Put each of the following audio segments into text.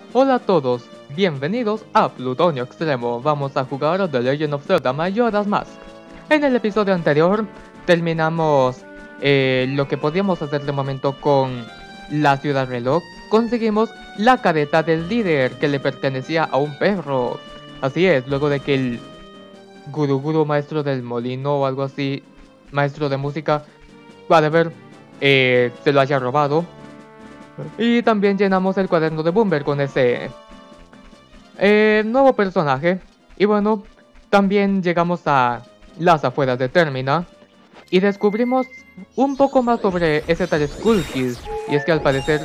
Hola a todos, bienvenidos a Plutonio Extremo. Vamos a jugar The Legend of Zelda Majora's Mask. En el episodio anterior terminamos lo que podíamos hacer de momento con la ciudad reloj. Conseguimos la careta del líder que le pertenecía a un perro. Así es, luego de que el gurú maestro del molino o algo así, maestro de música, whatever, se lo haya robado. Y también llenamos el cuaderno de Boomber con ese nuevo personaje. Y bueno, también llegamos a las afueras de Termina y descubrimos un poco más sobre ese tal Skull Kid. Y es que al parecer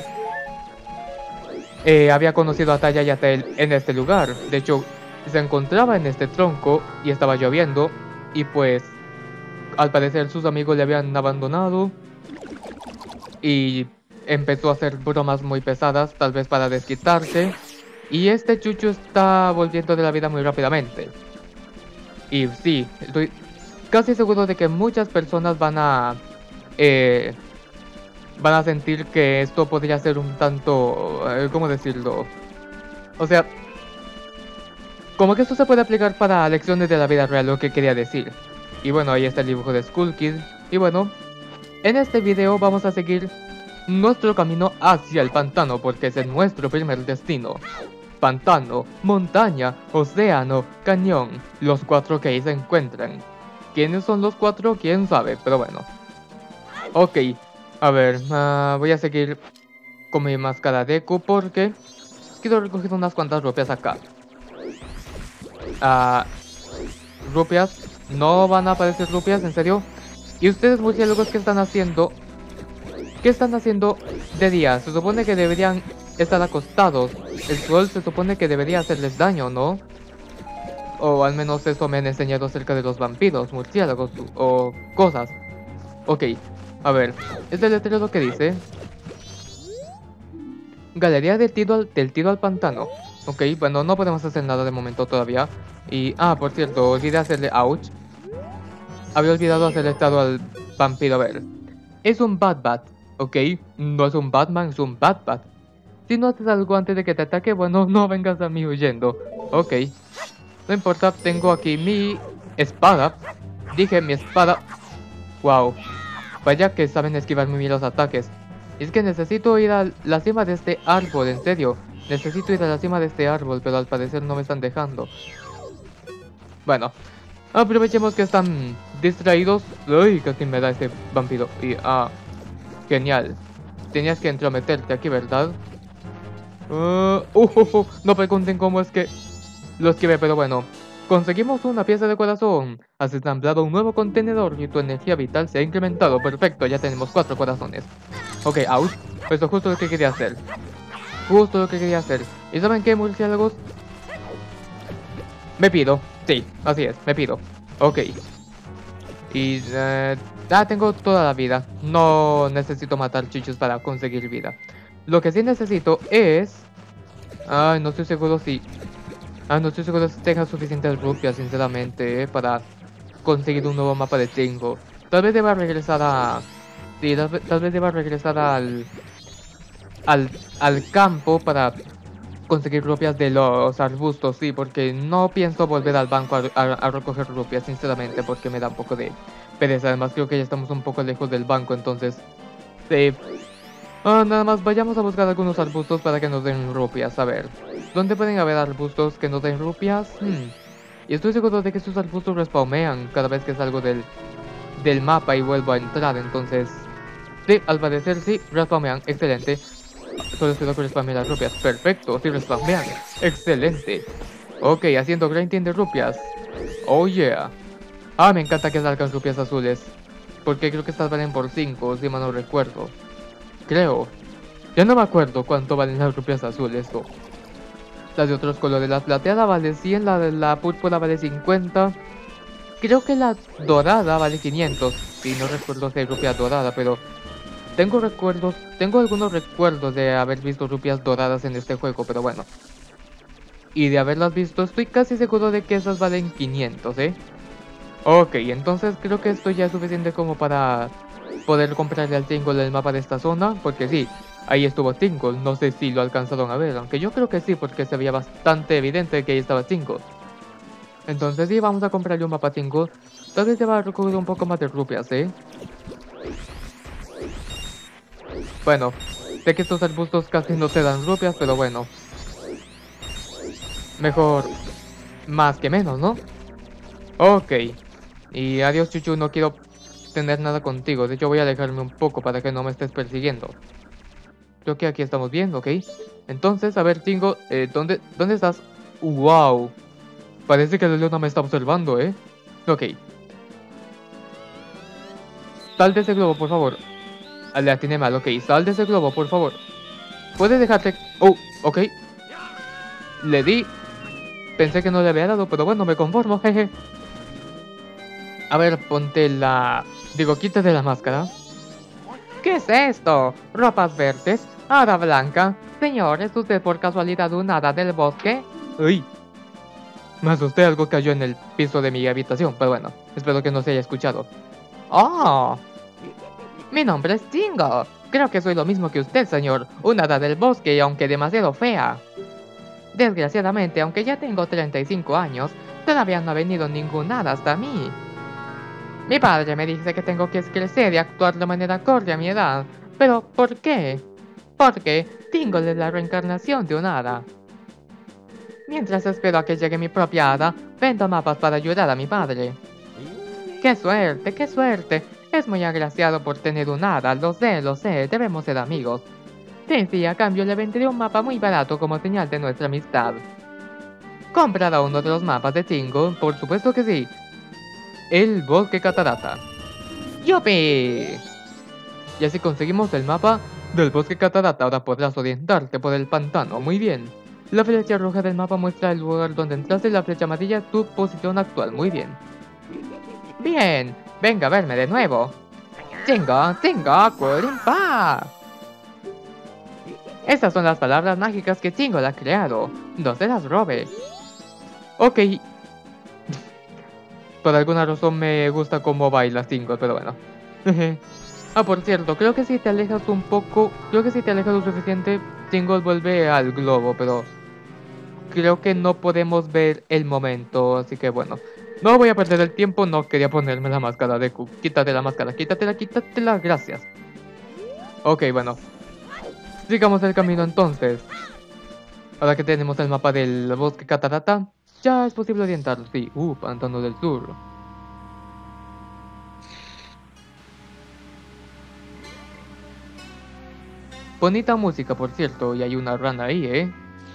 había conocido a Taya y a Tael en este lugar. De hecho, se encontraba en este tronco y estaba lloviendo. Y pues, al parecer sus amigos le habían abandonado. Y empezó a hacer bromas muy pesadas, tal vez para desquitarse. Y este Chucho está volviendo de la vida muy rápidamente. Y sí, estoy casi seguro de que muchas personas van a sentir que esto podría ser un tanto, ¿cómo decirlo? O sea, como que esto se puede aplicar para lecciones de la vida real, lo que quería decir. Y bueno, ahí está el dibujo de Skull Kid. Y bueno, en este video vamos a seguir nuestro camino hacia el pantano, porque ese es nuestro primer destino. Pantano, montaña, océano, cañón, los cuatro que ahí se encuentran. ¿Quiénes son los cuatro? ¿Quién sabe? Pero bueno. Ok, a ver, voy a seguir con mi máscara Deku porque quiero recoger unas cuantas rupias acá. Rupias, no van a aparecer rupias, en serio. ¿Y ustedes, murciélagos, qué están haciendo? ¿Qué están haciendo de día? Se supone que deberían estar acostados. El sol se supone que debería hacerles daño, ¿no? O al menos eso me han enseñado acerca de los vampiros, murciélagos o cosas. Ok, a ver, este letrero que dice Galería del tiro al pantano. Ok, bueno, no podemos hacer nada de momento todavía. Y, por cierto, olvidé hacerle ouch. Había olvidado hacerle estado al vampiro. A ver, es un Bat, ok, no es un Batman, es un Bat. Si no haces algo antes de que te ataque, bueno, no vengas a mí huyendo. Ok, no importa, tengo aquí mi espada. Dije mi espada. Wow, vaya que saben esquivar muy bien los ataques. Es que necesito ir a la cima de este árbol, en serio. Necesito ir a la cima de este árbol, pero al parecer no me están dejando. Bueno, aprovechemos que están distraídos. Uy, casi me da este vampiro. Y, genial. Tenías que entrometerte aquí, ¿verdad? No pregunten cómo es que lo esquivé, pero bueno. Conseguimos una pieza de corazón. Has ensamblado un nuevo contenedor y tu energía vital se ha incrementado. Perfecto, ya tenemos 4 corazones. Ok, out. Eso es justo lo que quería hacer. Justo lo que quería hacer. ¿Y saben qué, murciélagos? Me pido. Sí, así es, me pido. Ok. Y... tengo toda la vida. No necesito matar chichos para conseguir vida. Lo que sí necesito es... Ay, no estoy seguro si... no estoy seguro si tenga suficientes rupias, sinceramente, para conseguir un nuevo mapa de Tingo. Tal vez deba regresar a... Sí, tal vez deba regresar al campo para conseguir rupias de los arbustos, sí, porque no pienso volver al banco a recoger rupias, sinceramente, porque me da un poco de pereza. Además, creo que ya estamos un poco lejos del banco, entonces... nada más vayamos a buscar algunos arbustos para que nos den rupias. A ver, ¿dónde pueden haber arbustos que nos den rupias? Y estoy seguro de que estos arbustos respawnean cada vez que salgo del mapa y vuelvo a entrar, entonces... Sí, al parecer sí, respawnean, excelente. Solo espero que respawnen las rupias. Perfecto, sí respawnean, excelente. Ok, haciendo grinding de rupias. Oh yeah. Me encanta que salgan rupias azules, porque creo que estas valen por 5, si mal no recuerdo. Creo. Ya no me acuerdo cuánto valen las rupias azules. Las de otros colores. La plateada vale 100, la de la púrpura vale 50. Creo que la dorada vale 500. Y no recuerdo si hay rupia dorada, pero... Tengo algunos recuerdos de haber visto rupias doradas en este juego, pero bueno. Y de haberlas visto, estoy casi seguro de que esas valen 500, Ok, entonces creo que esto ya es suficiente como para poder comprarle al Tingle el mapa de esta zona, porque sí, ahí estuvo Tingle. No sé si lo alcanzaron a ver, aunque yo creo que sí, porque se veía bastante evidente que ahí estaba Tingle. Entonces sí, vamos a comprarle un mapa a Tingle. Tal vez te va a recoger un poco más de rupias, ¿eh? Bueno, sé que estos arbustos casi no te dan rupias, pero bueno. Mejor más que menos, ¿no? Ok. Y adiós, Chuchu, no quiero tener nada contigo. De hecho, voy a alejarme un poco para que no me estés persiguiendo. Creo que aquí estamos bien, ¿ok? Entonces, a ver, Tingo, ¿dónde estás? ¡Wow! Parece que la Leona me está observando, ¿eh? Ok. Sal de ese globo, por favor. Le atiné mal, ok. Sal de ese globo, por favor. ¿Puedes dejarte...? Oh, ok. Le di. Pensé que no le había dado, pero bueno, me conformo, jeje. A ver, ponte la... Digo, quítate la máscara. ¿Qué es esto? ¿Ropas verdes? ¿Hada blanca? Señor, ¿es usted por casualidad un hada del bosque? Uy, me asusté, algo cayó en el piso de mi habitación, pero bueno, espero que no se haya escuchado. ¡Oh! Mi nombre es Tingo. Creo que soy lo mismo que usted, señor. Un hada del bosque, aunque demasiado fea. Desgraciadamente, aunque ya tengo 35 años, todavía no ha venido ningún hada hasta mí. Mi padre me dice que tengo que crecer y actuar de manera acorde a mi edad. ¿Pero por qué? Porque Tingle es la reencarnación de un hada. Mientras espero a que llegue mi propia hada, vendo mapas para ayudar a mi padre. ¡Qué suerte, qué suerte! Es muy agraciado por tener un hada, lo sé, debemos ser amigos. Sí, sí, a cambio le venderé un mapa muy barato como señal de nuestra amistad. ¿Comprará uno de los mapas de Tingle? Por supuesto que sí. El bosque catarata. ¡Yupi! Y así conseguimos el mapa del bosque catarata. Ahora podrás orientarte por el pantano. Muy bien. La flecha roja del mapa muestra el lugar donde entraste y la flecha amarilla tu posición actual. Muy bien. Bien. Venga a verme de nuevo. Tingo, Curimpa. Estas son las palabras mágicas que Tingle ha creado. No se las robe. Ok. Por alguna razón me gusta cómo baila Tingle, pero bueno. Ah, por cierto, creo que si te alejas un poco, creo que si te alejas lo suficiente, Tingle vuelve al globo, pero creo que no podemos ver el momento, así que bueno. No voy a perder el tiempo, no quería ponerme la máscara de Q. Quítate la máscara, quítatela, gracias. Ok, bueno. Sigamos el camino entonces. Ahora que tenemos el mapa del bosque catarata, ya es posible orientar, sí. Pantano del Sur. Bonita música, por cierto, y hay una rana ahí, ¿eh?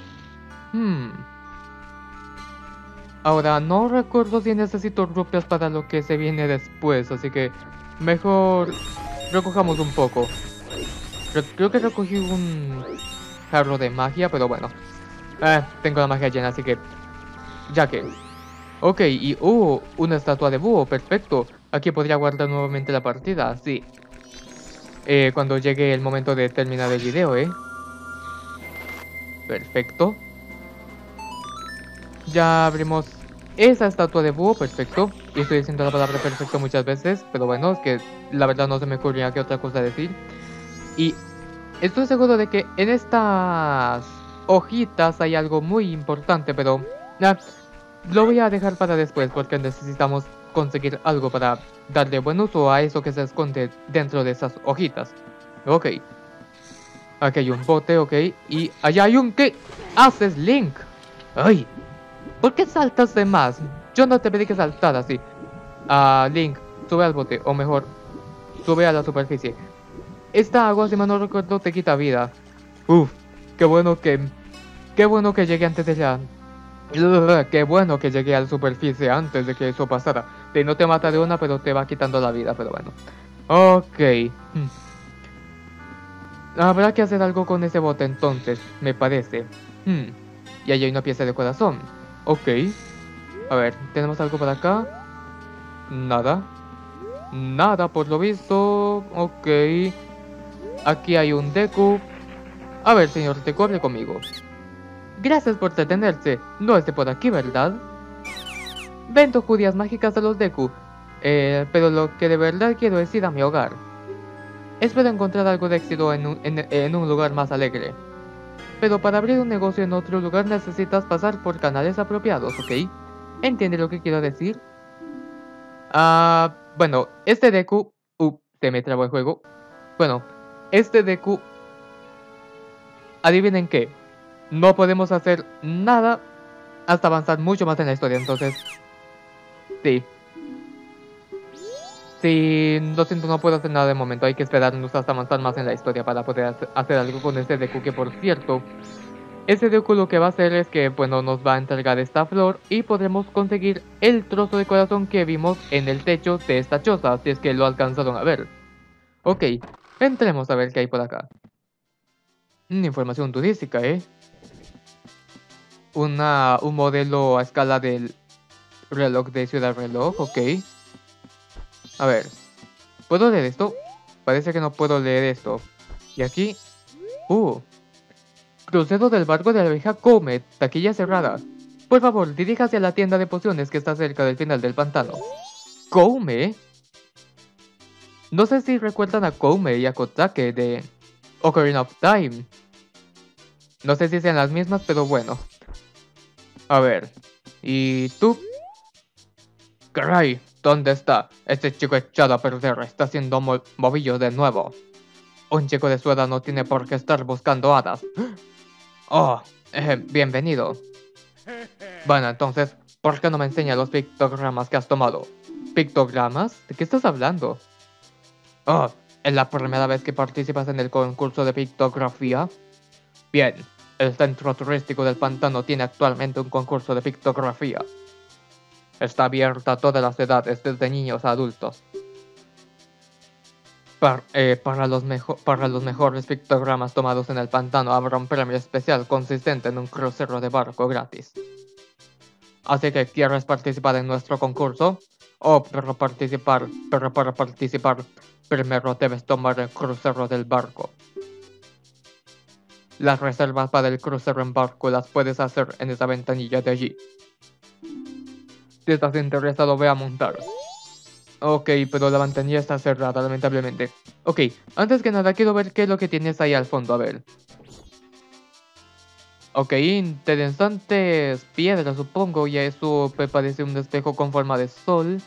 Ahora, no recuerdo si necesito rupias para lo que se viene después, así que mejor recojamos un poco. Creo que recogí un jarro de magia, pero bueno. Tengo la magia llena, así que... Ya que... Ok, y... una estatua de búho, perfecto. Aquí podría guardar nuevamente la partida, sí. Cuando llegue el momento de terminar el video, Perfecto. Ya abrimos esa estatua de búho, perfecto. Y estoy diciendo la palabra perfecto muchas veces, pero bueno, es que la verdad no se me ocurría qué otra cosa decir. Y estoy seguro de que en estas hojitas hay algo muy importante, pero lo voy a dejar para después porque necesitamos conseguir algo para darle buen uso a eso que se esconde dentro de esas hojitas. Ok. Aquí hay un bote, ok. Y allá hay un... ¿Qué haces, Link? ¡Ay! ¿Por qué saltas de más? Yo no te pedí que saltaras así. Link, sube al bote, o mejor, sube a la superficie. Esta agua, si mal no recuerdo, te quita vida. Uf, qué bueno que llegué antes de la... Qué bueno que llegué a la superficie antes de que eso pasara. Que no te mata de una, pero te va quitando la vida, pero bueno. Ok. Habrá que hacer algo con ese bote entonces, me parece. Y ahí hay una pieza de corazón. Ok. A ver, ¿tenemos algo por acá? Nada. Nada por lo visto. Ok. Aquí hay un Deku. A ver, señor Deku, hable conmigo. Gracias por detenerse. No es de por aquí, ¿verdad? Vendo judías mágicas a los Deku. Pero lo que de verdad quiero es ir a mi hogar. Espero encontrar algo de éxito en un lugar más alegre. Pero para abrir un negocio en otro lugar necesitas pasar por canales apropiados, ¿ok? ¿Entiende lo que quiero decir? Bueno, este Deku... se me trabó el juego. Bueno, este Deku... Adivinen qué. No podemos hacer nada hasta avanzar mucho más en la historia, entonces... Sí. Sí, lo siento, no puedo hacer nada de momento. Hay que esperarnos hasta avanzar más en la historia para poder hacer algo con este Deku, que por cierto... Ese Deku lo que va a hacer es que, bueno, nos va a entregar esta flor y podremos conseguir el trozo de corazón que vimos en el techo de esta choza, si es que lo alcanzaron a ver. Ok, entremos a ver qué hay por acá. Información turística, ¿eh? Un modelo a escala del reloj de Ciudad Reloj, ok. A ver, ¿puedo leer esto? Parece que no puedo leer esto. Y aquí... Crucero del barco de la vieja Comet, taquilla cerrada. Por favor, diríjase a la tienda de pociones que está cerca del final del pantano. ¿Koume? No sé si recuerdan a Koume y a Kotake de Ocarina of Time. No sé si sean las mismas, pero bueno. A ver. ¿Y tú? Caray, ¿dónde está? Este chico echado a perder está haciendo movillos de nuevo. Un chico de su edad no tiene por qué estar buscando hadas. Oh, bienvenido. Bueno, entonces, ¿por qué no me enseñas los pictogramas que has tomado? ¿Pictogramas? ¿De qué estás hablando? Oh, ¿es la primera vez que participas en el concurso de pictografía? Bien, el centro turístico del pantano tiene actualmente un concurso de pictografía. Está abierto a todas las edades, desde niños a adultos. Para los mejores pictogramas tomados en el pantano habrá un premio especial consistente en un crucero de barco gratis. Así que, ¿quieres participar en nuestro concurso? Para participar, primero debes tomar el crucero del barco. Las reservas para el crucero en barco las puedes hacer en esa ventanilla de allí. Si estás interesado, ve a montar. Ok, pero la ventanilla está cerrada, lamentablemente. Ok, antes que nada quiero ver qué es lo que tienes ahí al fondo, a ver. Ok, interesantes piedras, supongo, y eso me parece un espejo con forma de sol.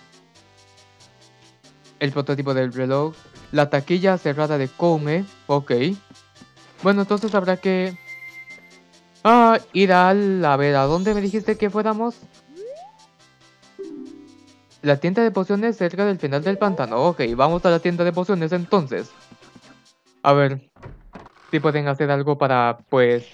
El prototipo del reloj. La taquilla cerrada de Koume, ok. Bueno, entonces habrá que... ir a ver, ¿a dónde me dijiste que fuéramos? La tienda de pociones cerca del final del pantano. Ok, vamos a la tienda de pociones entonces. A ver si pueden hacer algo para, pues...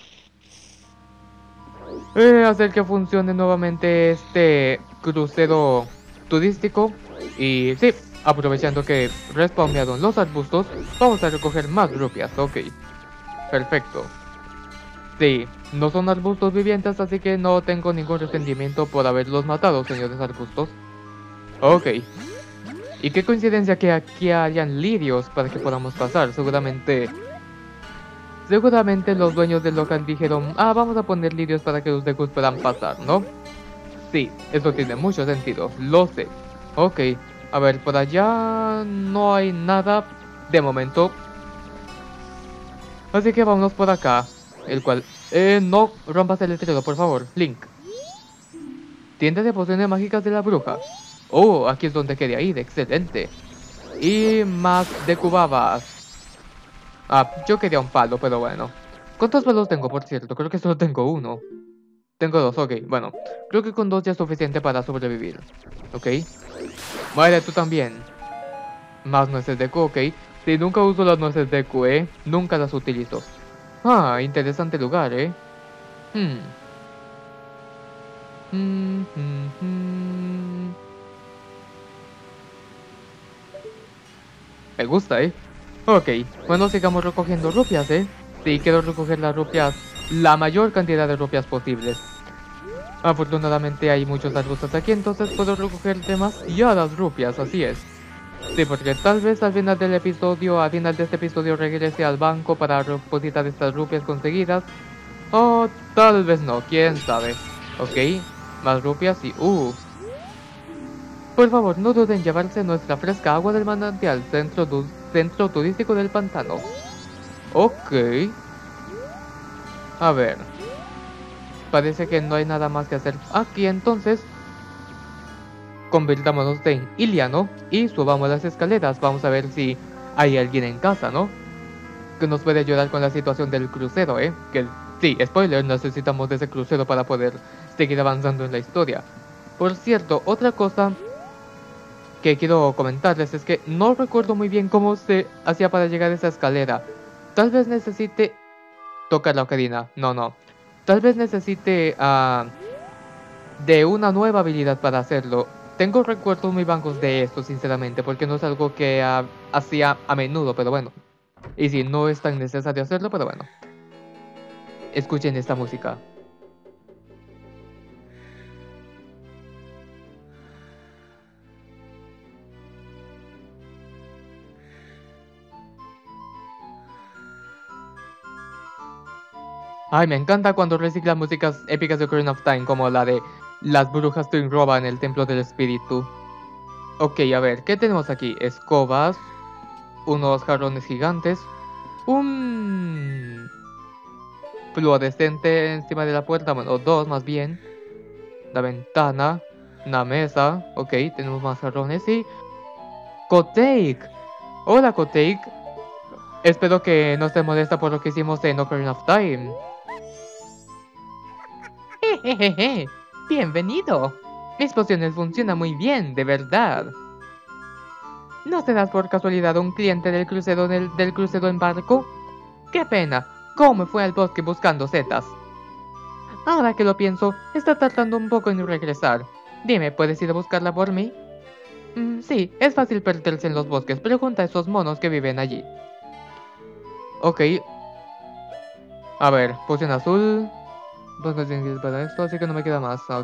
hacer que funcione nuevamente este crucero turístico. Y sí, aprovechando que respawnearon los arbustos, vamos a recoger más rupias. Ok, perfecto. Sí, no son arbustos vivientes, así que no tengo ningún resentimiento por haberlos matado, señores arbustos. Ok. Y qué coincidencia que aquí hayan lirios para que podamos pasar. Seguramente los dueños del local dijeron, vamos a poner lirios para que los Dekus puedan pasar, ¿no? Sí, eso tiene mucho sentido, lo sé. Ok, a ver, por allá no hay nada de momento. Así que vámonos por acá. El cual... no rompas el letrero, por favor, Link. Tienda de pociones mágicas de la bruja. Oh, aquí es donde quería ir, excelente. Y más Dekubabas. Yo quería un palo, pero bueno. ¿Cuántos palos tengo, por cierto? Creo que solo tengo uno. Tengo dos, ok, bueno. Creo que con dos ya es suficiente para sobrevivir. Ok. Vale, tú también. Más nueces Deku, ok. Sí, nunca uso las nueces Deku, nunca las utilizo. Interesante lugar, Me gusta, Ok, bueno, sigamos recogiendo rupias, Sí, quiero recoger las rupias, la mayor cantidad de rupias posibles. Afortunadamente hay muchos arbustos aquí, entonces puedo recoger demasiadas rupias, así es. Sí, porque tal vez al final del episodio, regrese al banco para depositar estas rupias conseguidas. O tal vez no, quién sabe. Ok, más rupias y... Por favor, no duden en llevarse nuestra fresca agua del manantial. centro turístico del pantano. Ok. A ver. Parece que no hay nada más que hacer aquí, entonces convirtámonos en Iliano y subamos las escaleras. Vamos a ver si hay alguien en casa, ¿no? Que nos puede ayudar con la situación del crucero, ¿eh? Que sí, spoiler, necesitamos de ese crucero para poder seguir avanzando en la historia. Por cierto, otra cosa que quiero comentarles es que no recuerdo muy bien cómo se hacía para llegar a esa escalera. Tal vez necesite tocar la ocarina. No. Tal vez necesite de una nueva habilidad para hacerlo. Tengo recuerdos muy vagos de esto, sinceramente, porque no es algo que hacía a menudo, pero bueno. Y si no es tan necesario hacerlo, pero bueno. Escuchen esta música. Ay, me encanta cuando reciclan músicas épicas de Ocarina of Time, como la de Las brujas te roban el templo del espíritu. Ok, a ver, ¿qué tenemos aquí? Escobas, unos jarrones gigantes, un fluorescente encima de la puerta, bueno, dos más bien, la ventana, una mesa, ok, tenemos más jarrones y... Koteik. Hola, Koteik. Espero que no te molesta por lo que hicimos en Ocarina of Time. Jejeje, bienvenido. Mis pociones funcionan muy bien, de verdad. ¿No serás por casualidad un cliente del crucero del crucero en barco? ¡Qué pena! ¿Cómo fue al bosque buscando setas? Ahora que lo pienso, está tardando un poco en regresar. Dime, ¿puedes ir a buscarla por mí? Sí, es fácil perderse en los bosques. Pregunta a esos monos que viven allí. Ok. A ver, poción azul. Dos cosas para esto, así que no me queda más. Ok.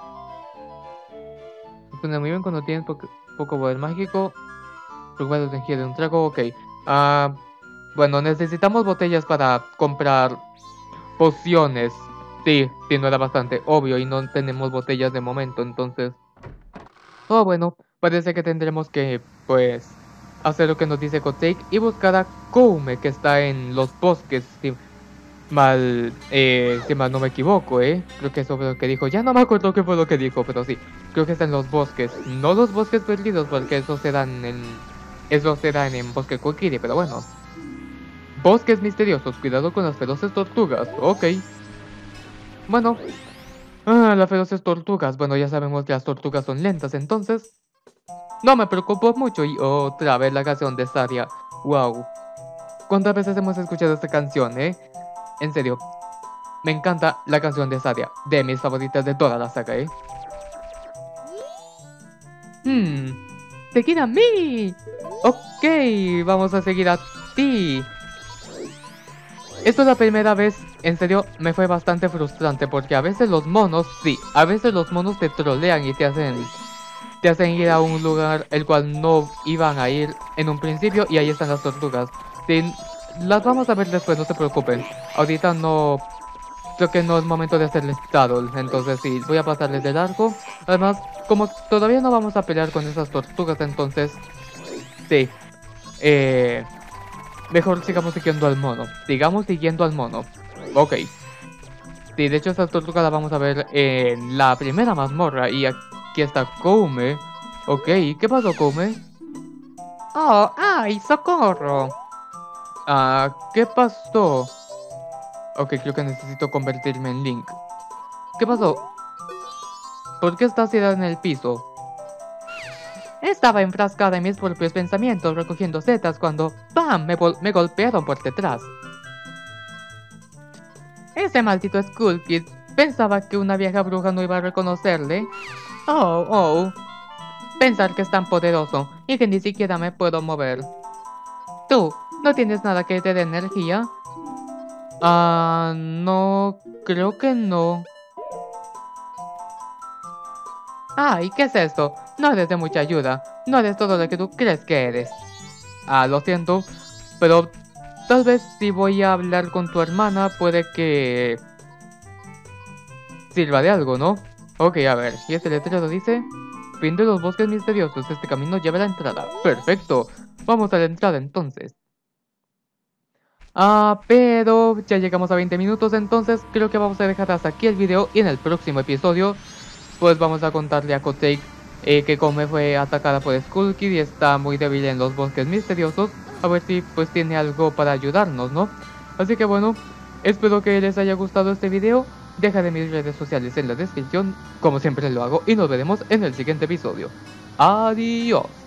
Funciona muy bien cuando tienes poco poder mágico. Recuerda de energía de un trago. Ok. Bueno, necesitamos botellas para comprar pociones. Sí, no era bastante obvio y no tenemos botellas de momento, entonces... Oh, bueno, parece que tendremos que, pues, hacer lo que nos dice Koteik y buscar a Koume, que está en los bosques, si mal no me equivoco, ¿eh? Creo que eso fue lo que dijo. Ya no me acuerdo qué fue lo que dijo, pero sí, creo que está en los bosques. No los bosques perdidos, porque esos se dan en Bosque Kokiri, pero bueno. Bosques misteriosos, cuidado con las feroces tortugas, ok. Bueno, las feroces tortugas, bueno, ya sabemos que las tortugas son lentas, entonces no me preocupo mucho. Y otra vez la canción de Saria, wow. ¿Cuántas veces hemos escuchado esta canción, eh? En serio, me encanta la canción de Saria, de mis favoritas de toda la saga, eh. Seguir a mí. Ok, vamos a seguir a ti. Esto es la primera vez, en serio, me fue bastante frustrante porque a veces los monos, sí, a veces los monos te trolean y te hacen ir a un lugar el cual no iban a ir en un principio y ahí están las tortugas. Sí, las vamos a ver después, no se preocupen. Ahorita no, creo que no es momento de hacerles battle, entonces sí, voy a pasarles de largo. Además, como todavía no vamos a pelear con esas tortugas, entonces, sí, mejor sigamos siguiendo al mono. Sigamos siguiendo al mono. Ok. Sí, de hecho esta tortuga la vamos a ver en la primera mazmorra. Y aquí está Koume. Ok, ¿qué pasó, Koume? Oh, ay, socorro. ¿Qué pasó? Ok, creo que necesito convertirme en Link. ¿Qué pasó? ¿Por qué estás tirada en el piso? Estaba enfrascada en mis propios pensamientos recogiendo setas cuando ¡pam! Me golpearon por detrás. Ese maldito Skull Kid pensaba que una vieja bruja no iba a reconocerle. Oh. Pensar que es tan poderoso y que ni siquiera me puedo mover. ¿Tú no tienes nada que te dé energía? No, creo que no. Ay, ¿qué es esto? No eres de mucha ayuda. No eres todo lo que tú crees que eres. Lo siento, pero tal vez si voy a hablar con tu hermana puede que sirva de algo, ¿no? Ok, a ver, y este letrero dice: fin de los bosques misteriosos, este camino lleva a la entrada. Perfecto. Vamos a la entrada entonces. Pero ya llegamos a 20 minutos, entonces creo que vamos a dejar hasta aquí el video y en el próximo episodio pues vamos a contarle a Koteik que Come fue atacada por Skull Kid y está muy débil en los bosques misteriosos, a ver si pues tiene algo para ayudarnos, ¿no? Así que bueno, espero que les haya gustado este video, dejaré mis redes sociales en la descripción, como siempre lo hago, y nos veremos en el siguiente episodio. Adiós.